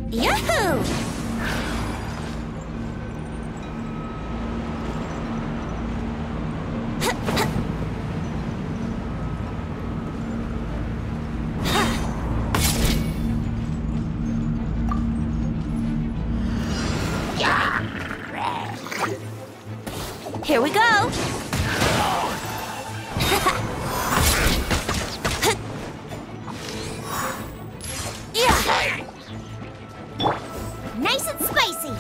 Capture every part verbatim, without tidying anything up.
Yahoo! Here we go! Yeah! Nice and spicy!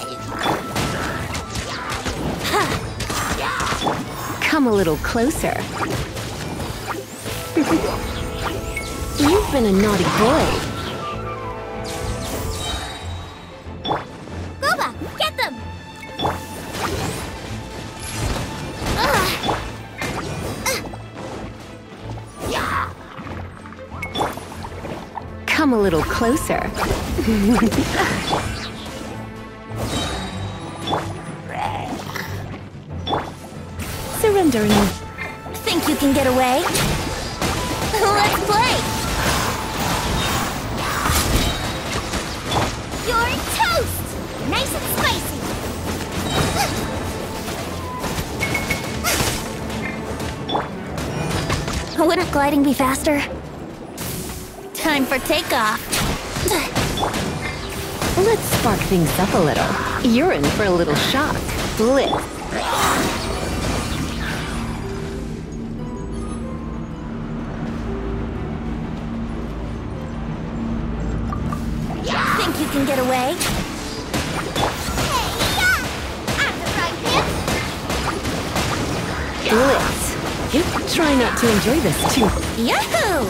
Come a little closer. You've been a naughty boy. Boba, get them! Come a little closer. Surrender me. Think you can get away? Let's play! You're toast! Nice and spicy! Wouldn't gliding be faster? Time for takeoff. Let's spark things up a little. You're in for a little shock. Bliss. Think you can get away? Bliss. Try not to enjoy this too. Yahoo!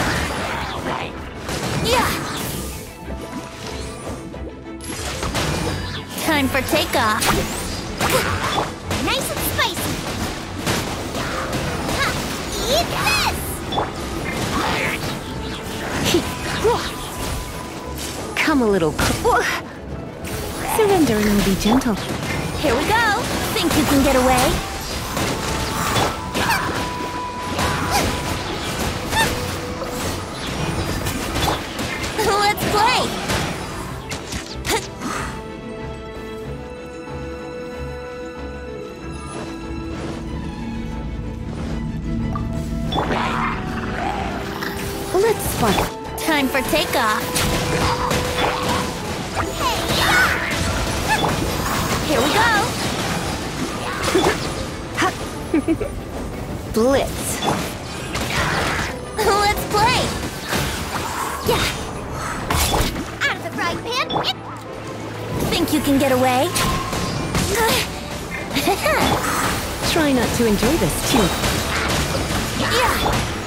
Yeah! Time for takeoff. Nice and spicy. Ha! Eat this! Come a little cl- Surrender and be gentle. Here we go. Think you can get away? Let's play! Let's spark. Time for takeoff. Here we go. Blitz. Let's play. Yeah. Out of the frying pan. Think you can get away? Try not to enjoy this too. Yeah.